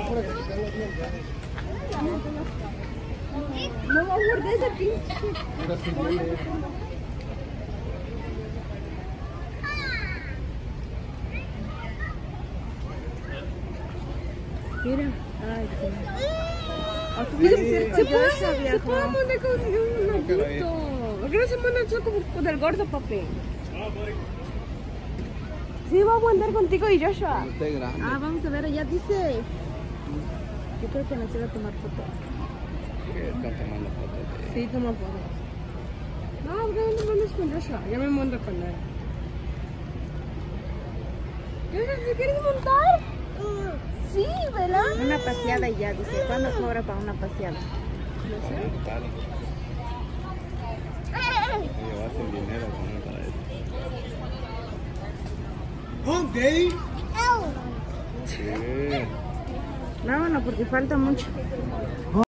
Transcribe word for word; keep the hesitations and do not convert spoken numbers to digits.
No va a guardar ese pinche. Mira. Ay, qué. Se puede, se puede mandar con un loquito. ¿Por qué no se manda solo como con el gordo, papi? Sí, vamos a andar contigo y Joshua. Ah, vamos a ver, allá dice. Yo creo que nos iba a tomar foto. Están tomando fotos. Sí, toma fotos. No, ¿por qué no vamos con Joshua? Ya me monto con él. Joshua, ¿te quieres montar? Sí, ¿verdad? Una paseada y ya, dice. ¿Cuándo cobra para una paseada? No sé. Llevaste el dinero para eso. Ok. Sí. Vámonos porque falta mucho.